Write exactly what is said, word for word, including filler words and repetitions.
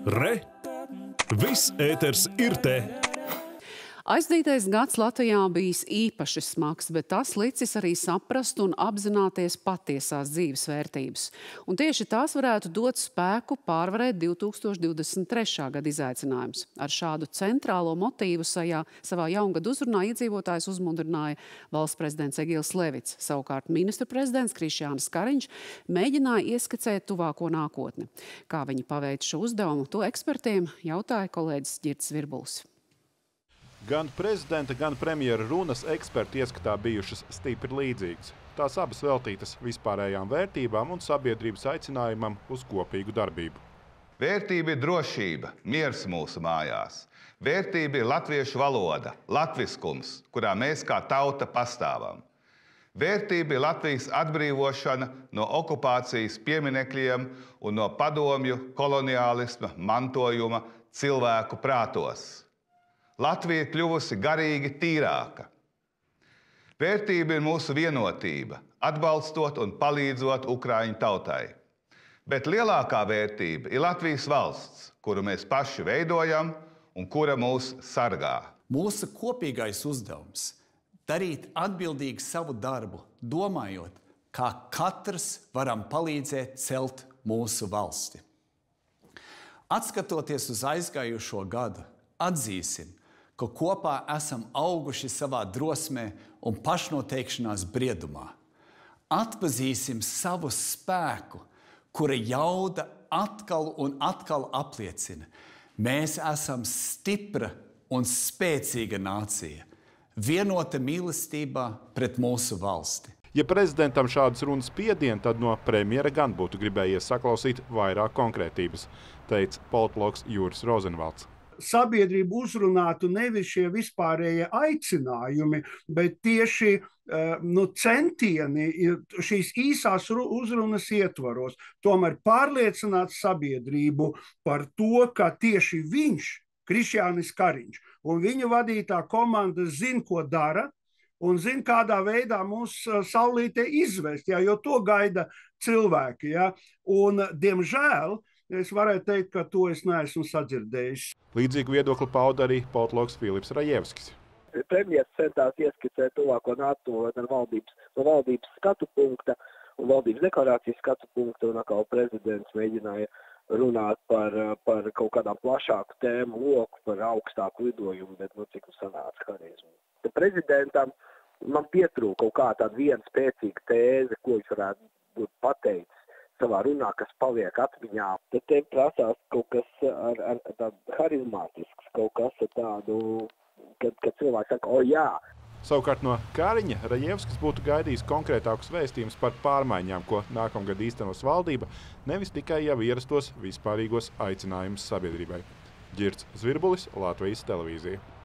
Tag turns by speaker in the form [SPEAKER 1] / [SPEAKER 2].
[SPEAKER 1] Re! Viss ēters ir te!
[SPEAKER 2] Aizdītais gads Latvijā bijis īpaši smags, bet tas licis arī saprast un apzināties patiesās dzīves vērtības. Un tieši tās varētu dot spēku pārvarēt divi tūkstoši divdesmit trešā gada izaicinājumus. Ar šādu centrālo motīvu sajā, savā jaungada uzrunā iedzīvotājs uzmundrināja valsts prezidents Egils Levits. Savukārt ministru prezidents Krišjānis Kariņš mēģināja ieskicēt tuvāko nākotni. Kā viņi paveic šo uzdevumu, to ekspertiem jautāja kolēģis Ģirds Virbulis.
[SPEAKER 3] Gan prezidenta, gan premjera runas eksperti ieskatā bijušas stipri līdzīgas. Tās abas veltītas vispārējām vērtībām un sabiedrības aicinājumam uz kopīgu darbību.
[SPEAKER 4] Vērtība ir drošība, miers mūsu mājās. Vērtība ir latviešu valoda, latviskums, kurā mēs kā tauta pastāvam. Vērtība ir Latvijas atbrīvošana no okupācijas pieminekļiem un no padomju koloniālisma mantojuma cilvēku prātos. Latvija ir kļuvusi garīgi tīrāka. Vērtība ir mūsu vienotība, atbalstot un palīdzot Ukraiņu tautai. Bet lielākā vērtība ir Latvijas valsts, kuru mēs paši veidojam un kura mūs sargā.
[SPEAKER 5] Mūsu kopīgais uzdevums – darīt atbildīgi savu darbu, domājot, kā katrs varam palīdzēt celt mūsu valsti. Atskatoties uz aizgājušo gadu, atzīsim, ka kopā esam auguši savā drosmē un pašnoteikšanās briedumā. Atpazīsim savu spēku, kura jauda atkal un atkal apliecina. Mēs esam stipra un spēcīga nācija, vienota mīlestībā pret mūsu valsti.
[SPEAKER 3] Ja prezidentam šādas runas piedien, tad no premjera gan būtu gribējies saklausīt vairāk konkrētības, teica politologs Juris Rozenvalds.
[SPEAKER 6] Sabiedrību uzrunātu nevis šie vispārējie aicinājumi, bet tieši nu, centieni šīs īsās uzrunas ietvaros. Tomēr pārliecināt sabiedrību par to, ka tieši viņš, Krišjānis Kariņš, un viņa vadītā komanda zina, ko dara, un zina, kādā veidā mūs saulītē izvest, ja, jo to gaida cilvēki. Ja. Un, diemžēl, es varētu teikt, ka to es neesmu sadzirdējis.
[SPEAKER 3] Līdzīgu viedokli pauda arī politologs Filips Rajevskis.
[SPEAKER 7] Premjers centās ieskicēt tuvāko nākotni no valdības, no valdības skatu punkta un valdības deklarācijas skatu punkta, un atkal prezidents mēģināja runāt par, par kaut kādām plašāku tēmu loku, par augstāku lidojumu, bet nu, cik nu sanāca harizmu. Prezidentam man pietrūka kaut kā tāda viena spēcīga tēze, ko viņš varētu būt pateicis savā runā, kas paliek atmiņā. Tad te prasās kaut kas ar, ar tādu harizmātisks, kaut kas ar tādu, kad, kad cilvēks saka, o jā.
[SPEAKER 3] Savukārt no Kariņa Rajevskis būtu gaidījis konkrētākus vēstījumus par pārmaiņām, ko nākamgad īstenos valdība, nevis tikai jau ierastos vispārīgos aicinājumus sabiedrībai. Ģirds Virbulis, Latvijas televīzija.